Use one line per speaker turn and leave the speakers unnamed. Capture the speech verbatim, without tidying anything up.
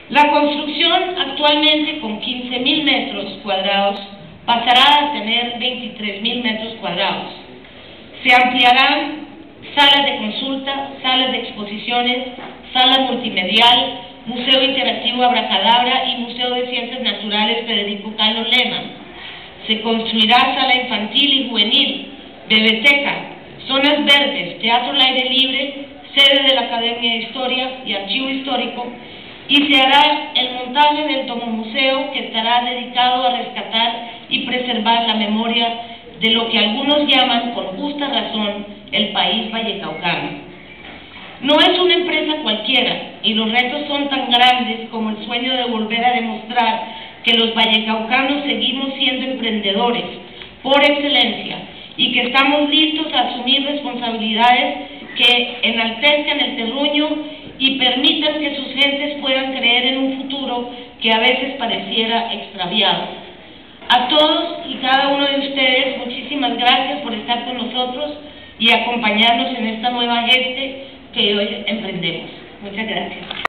La construcción actualmente con quince mil metros cuadrados pasará a tener veintitrés mil metros cuadrados. Se ampliarán salas de consulta, salas de exposiciones, sala multimedial, Museo Interactivo Abracadabra y Museo de Ciencias Naturales Federico Carlos Lema. Se construirá sala infantil y juvenil, biblioteca, zonas verdes, teatro al aire libre, sede de la Academia de Historia y Archivo Histórico, y se hará el montaje del tomomuseo que estará dedicado a rescatar y preservar la memoria de lo que algunos llaman, con justa razón, el país vallecaucano. No es una empresa cualquiera, y los retos son tan grandes como el sueño de volver a demostrar que los vallecaucanos seguimos siendo emprendedores por excelencia y que estamos listos a asumir responsabilidades que enaltezcan el terruño y permitan que sus gentes puedan creer en un futuro que a veces pareciera extraviado. A todos y cada uno de ustedes, muchísimas gracias por estar con nosotros y acompañarnos en esta nueva geste que hoy emprendemos. Muchas gracias.